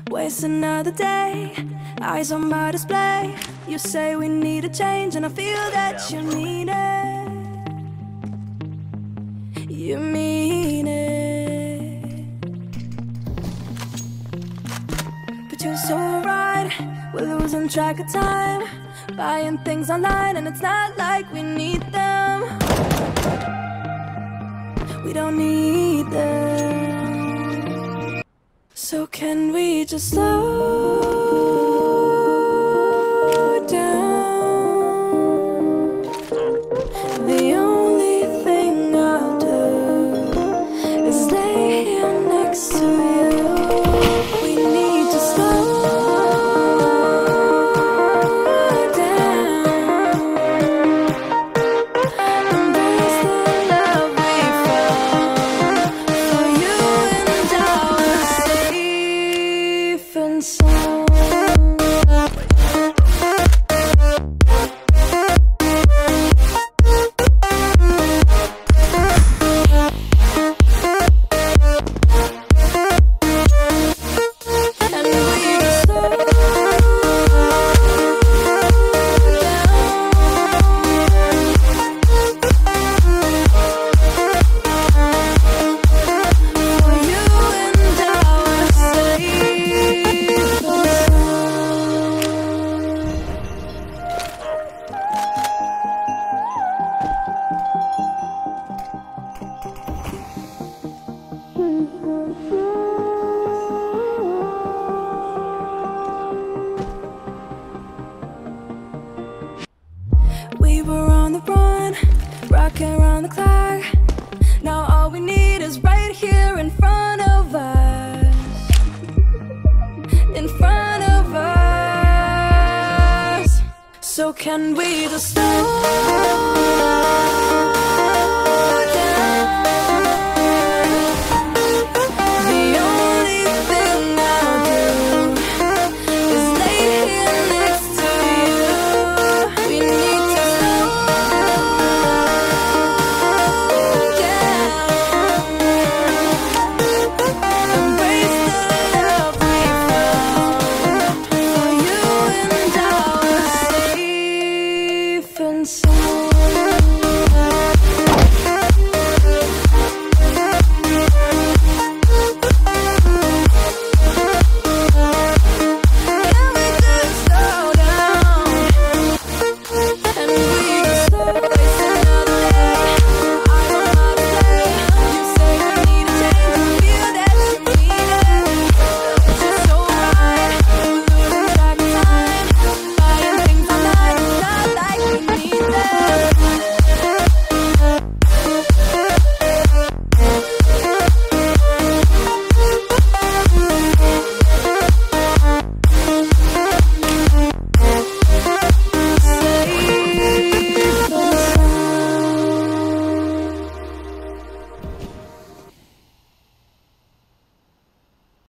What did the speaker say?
Waste another day, eyes on my display. You say we need a change, and I feel that you mean it. You mean it. But you're so right, we're losing track of time, buying things online, and it's not like we need them. We don't need them. So can we just slow down? The only thing I'll do is lay here next to you. We need to slow down. Embrace the love we found. For you and I are safe and sound. And we just slow down. For you and I are safe and we were on the run, rocking around the clock. Now all we need is right here in front of us. In front of us. So can we just slow